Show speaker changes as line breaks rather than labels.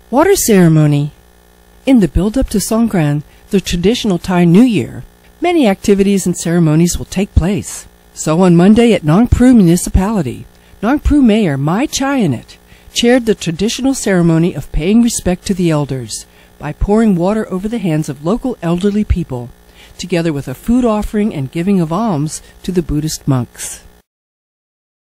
Water ceremony. In the build-up to Songkran, the traditional Thai New Year, many activities and ceremonies will take place. So on Monday at Nong Pru Municipality, Nong Pru Mayor Mai Chayanet chaired the traditional ceremony of paying respect to the elders by pouring water over the hands of local elderly people, together with a food offering and giving of alms to the Buddhist monks.